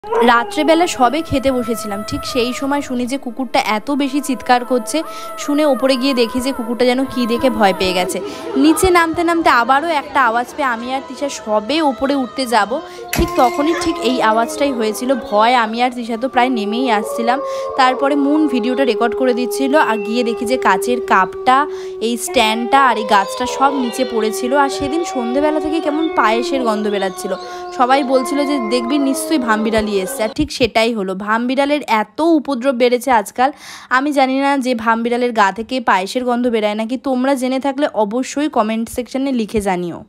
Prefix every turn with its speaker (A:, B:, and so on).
A: রাত্রেবেলা সবে খেতে বসেছিলাম, ঠিক সেই সময় শুনি যে কুকুরটা এত বেশি চিৎকার করছে। শুনে ওপরে গিয়ে দেখি যে কুকুরটা যেন কী দেখে ভয় পেয়ে গেছে। নিচে নামতে নামতে আবারও একটা আওয়াজ পেয়ে আমি আর তিশা সবে ওপরে উঠতে যাব, ঠিক তখনই ঠিক এই আওয়াজটাই হয়েছিল। ভয় আমি আর তিশা তো প্রায় নেমেই আসছিলাম। তারপরে মুন ভিডিওটা রেকর্ড করে দিচ্ছিল, আর গিয়ে দেখি যে কাচের কাপটা, এই স্ট্যান্ডটা আর এই গাছটা সব নিচে পড়েছিল। আর সেদিন সন্ধেবেলা থেকে কেমন পায়েসের গন্ধ বেরাচ্ছিল। সবাই বলছিল যে দেখবি নিশ্চয়ই ভামবিড়ালি এসছে, আর ঠিক সেটাই হলো। ভামবিড়ালের এত উপদ্রব বেড়েছে আজকাল। আমি জানি না যে ভামবিড়ালের গা থেকে পায়েসের গন্ধ বেরায় নাকি। তোমরা জেনে থাকলে অবশ্যই কমেন্ট সেকশনে লিখে জানিও।